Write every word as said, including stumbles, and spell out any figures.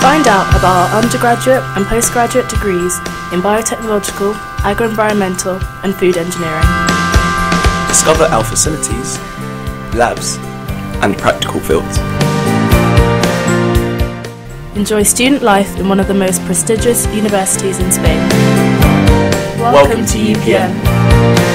Find out about our undergraduate and postgraduate degrees in biotechnological, agro-environmental and food engineering. Discover our facilities, labs and practical fields. Enjoy student life in one of the most prestigious universities in Spain. Welcome, Welcome to to U P M.